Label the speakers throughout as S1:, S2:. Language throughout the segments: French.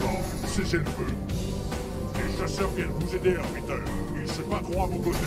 S1: Cessez le feu. Les chasseurs viennent vous aider, arbitre. Ils se battront à vos côtés.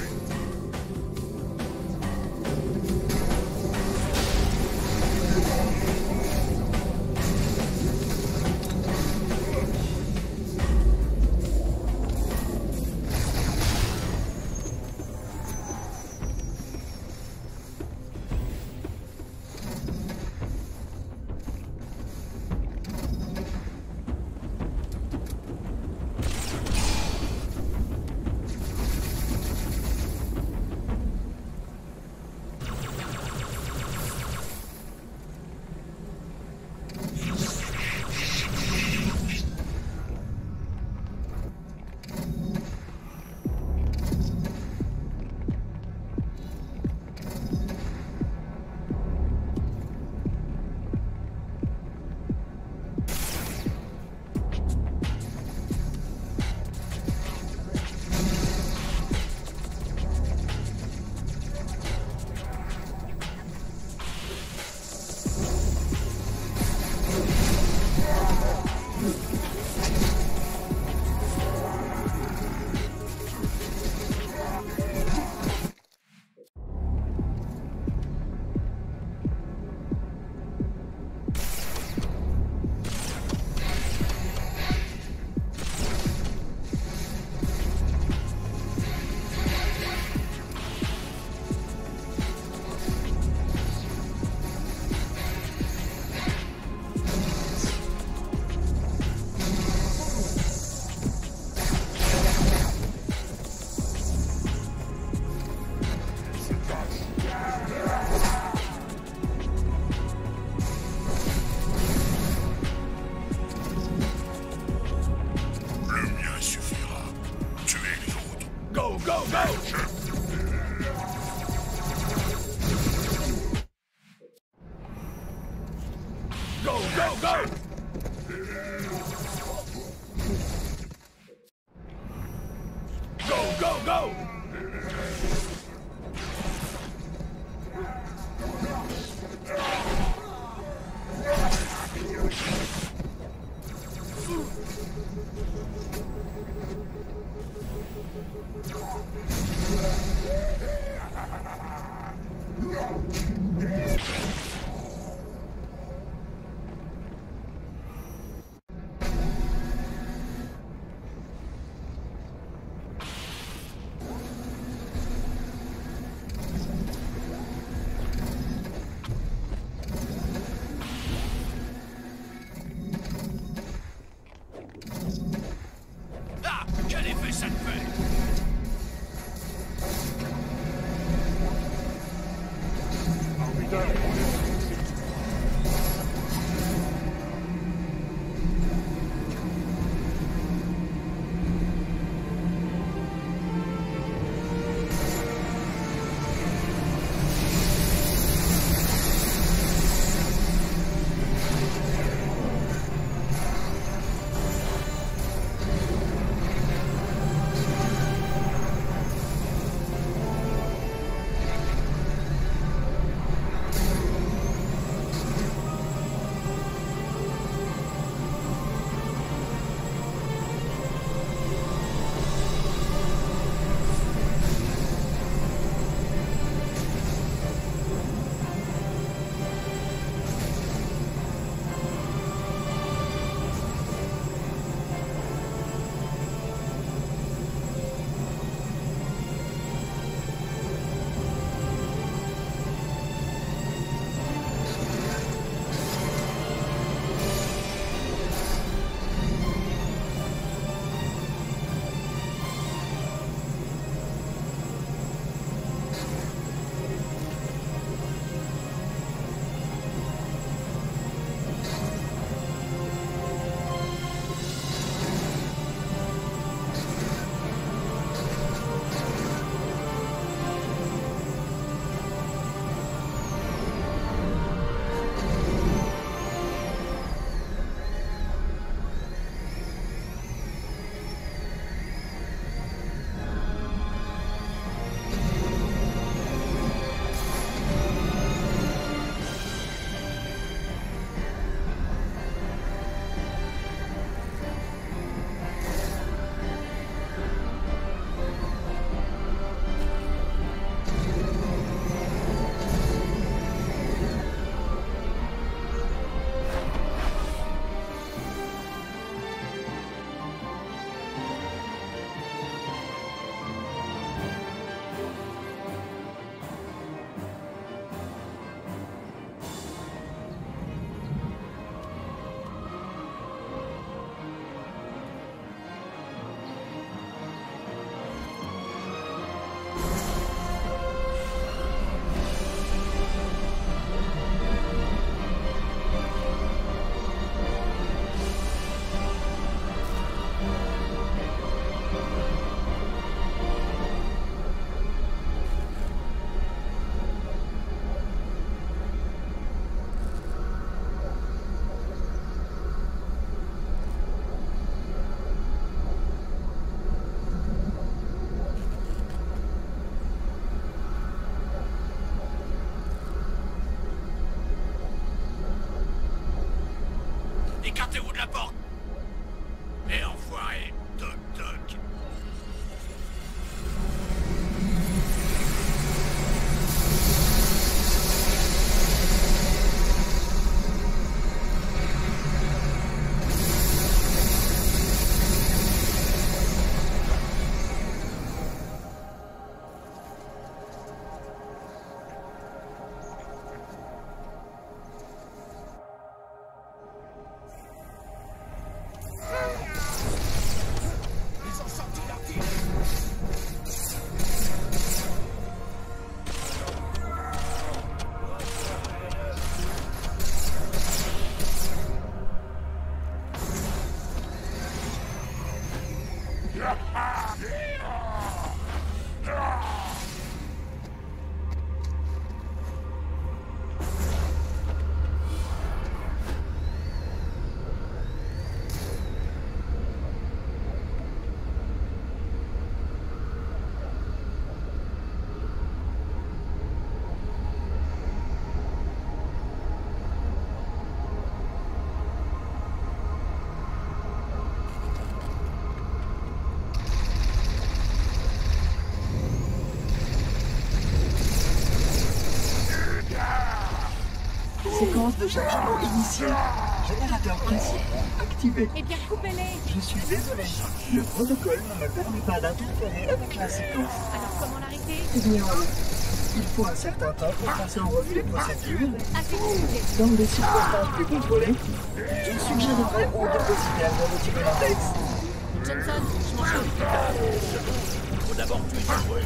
S2: séquence de chargement initiée. Générateur principal activé.
S3: Eh bien, coupez-les.
S2: Je suis désolé. Le protocole ne me permet pas d'interférer avec la séquence.
S3: Alors, comment l'arrêter?
S2: Eh bien, il faut un certain temps pour passer en revue les procédures.
S3: Assez discuté.
S2: Dans des circonstances plus contrôlées, je suggérerais au dépositaire de retirer l'index.
S3: Johnson, je m'en charge.
S4: Faut d'abord tuer ce bruit.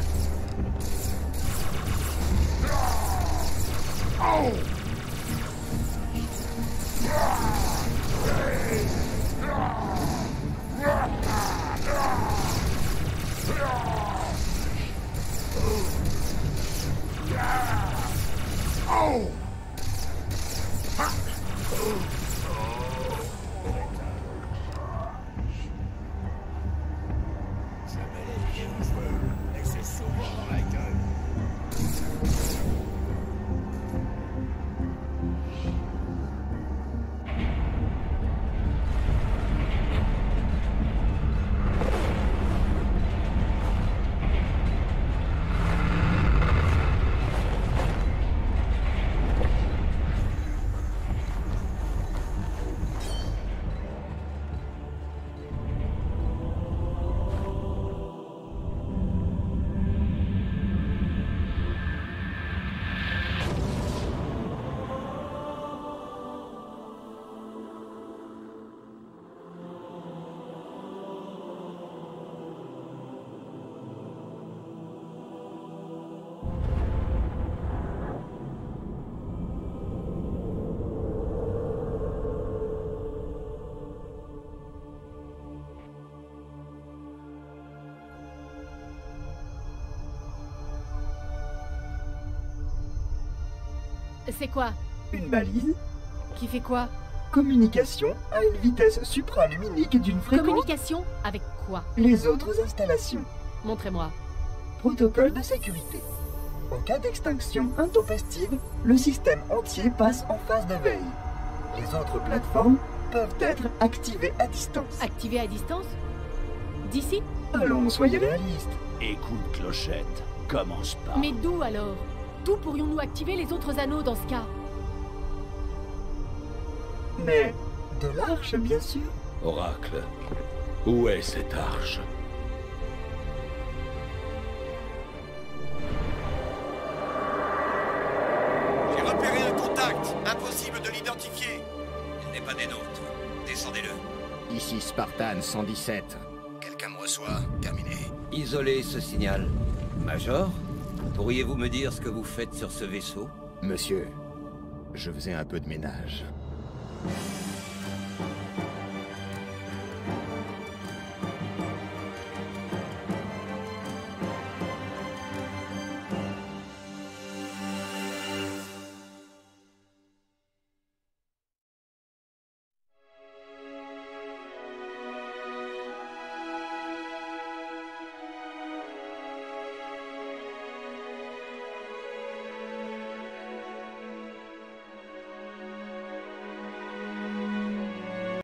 S3: C'est quoi?
S2: Une balise.
S3: Qui fait quoi?
S2: Communication à une vitesse supraluminique d'une fréquence.
S3: Communication avec quoi?
S2: Les autres installations.
S3: Montrez-moi.
S2: Protocole de sécurité. En cas d'extinction intempestive, le système entier passe en phase de veille. Les autres plateformes peuvent être activées à distance.
S3: Activé à distance? D'ici?
S2: Allons, soyez réalistes.
S4: Écoute, Clochette, commence pas.
S3: Mais d'où alors? D'où pourrions-nous activer les autres anneaux dans ce cas?
S2: Mais de l'arche, bien sûr.
S4: Oracle, où est cette arche?
S5: J'ai repéré un contact. Impossible de l'identifier. Il n'est pas des nôtres. Descendez-le.
S6: Ici Spartan 117.
S5: Quelqu'un me reçoit. Terminé.
S7: Isolez ce signal. Major, pourriez-vous me dire ce que vous faites sur ce vaisseau?
S6: Monsieur, je faisais un peu de ménage.